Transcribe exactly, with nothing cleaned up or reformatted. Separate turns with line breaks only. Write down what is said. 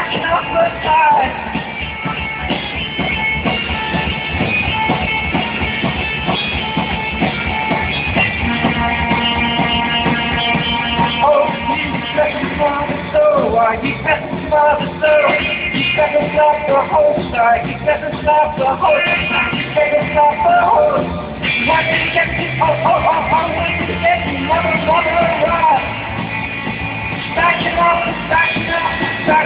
backing up the tide. Why you better stop the soul? You better stop the whole side. You better stop the whole side. You better stop the whole. Why did you get me? Oh, oh, oh, oh, why did you get me? Mother, mother, ride. Backing up, backing up, backing